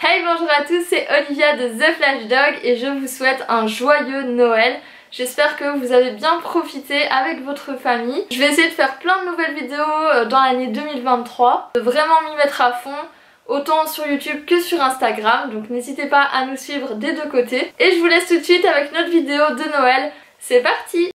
Hey, bonjour à tous, c'est Olivia de The Flash Dog et je vous souhaite un joyeux Noël. J'espère que vous avez bien profité avec votre famille. Je vais essayer de faire plein de nouvelles vidéos dans l'année 2023, de vraiment m'y mettre à fond, autant sur YouTube que sur Instagram, donc n'hésitez pas à nous suivre des deux côtés. Et je vous laisse tout de suite avec notre vidéo de Noël. C'est parti!